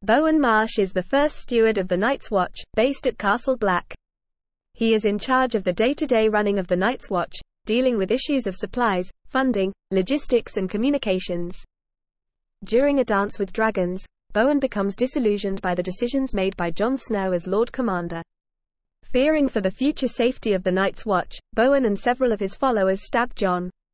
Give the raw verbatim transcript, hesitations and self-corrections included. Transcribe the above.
Bowen Marsh is the first steward of the Night's Watch, based at Castle Black. He is in charge of the day-to-day running of the Night's Watch, dealing with issues of supplies, funding, logistics and communications. During a dance with dragons, Bowen becomes disillusioned by the decisions made by Jon Snow as Lord Commander. Fearing for the future safety of the Night's Watch, Bowen and several of his followers stab Jon.